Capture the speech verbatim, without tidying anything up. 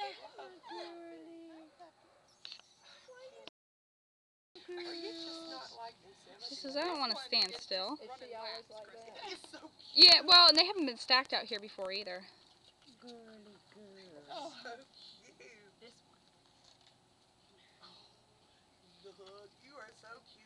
She says, I don't want to stand still. Is she always like that? Yeah, well, and they haven't been stacked out here before either. Girly girl. Oh, so cute. This one. Oh, the hood. You are so cute.